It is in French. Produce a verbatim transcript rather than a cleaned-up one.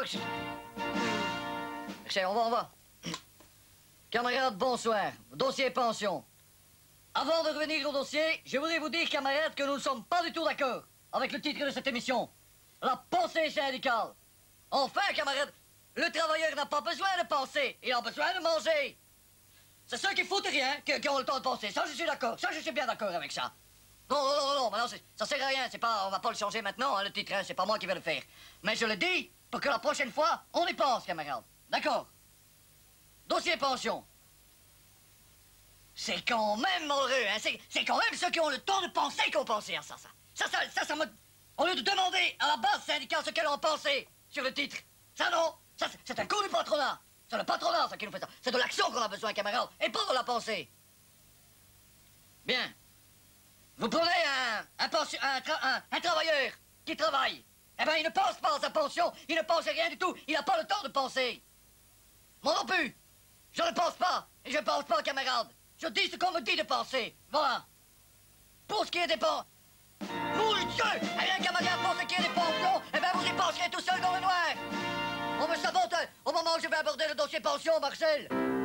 Marcel, on va, on va. Camarades, bonsoir. Dossier pension. Avant de revenir au dossier, je voudrais vous dire, camarades, que nous ne sommes pas du tout d'accord avec le titre de cette émission. La pensée syndicale. Enfin, camarades, le travailleur n'a pas besoin de penser, il a besoin de manger. C'est ceux qui foutent rien qui, qui ont le temps de penser. Ça, je suis d'accord. Ça, je suis bien d'accord avec ça. Non, non, non, non, maintenant, ça sert à rien. C'est pas, on va pas le changer maintenant, hein, le titre, hein, c'est pas moi qui vais le faire. Mais je le dis pour que la prochaine fois, on y pense, camarades. D'accord? Dossier pension. C'est quand même malheureux, hein. C'est quand même ceux qui ont le temps de penser qui ont pensé à ça, ça. Ça, ça, ça, ça me... Au lieu de demander à la base syndicale ce qu'elle en pensait sur le titre. Ça, non. Ça, c'est un coup du patronat. C'est le patronat, ça, qui nous fait ça. C'est de l'action qu'on a besoin, camarades, et pas de la pensée. Bien. Vous prenez un, un, pension, un, tra un, un travailleur qui travaille. Eh bien, il ne pense pas à sa pension. Il ne pense à rien du tout. Il n'a pas le temps de penser. Moi non plus. Je ne pense pas. Et je ne pense pas, camarades. Je dis ce qu'on me dit de penser. Voilà. Pour ce qui est des pensions... Mon Dieu! Rien camarade, pour ce qui est des pensions, eh bien, vous y penserez tout seul dans le noir. On me sabote au moment où je vais aborder le dossier pension, Marcel.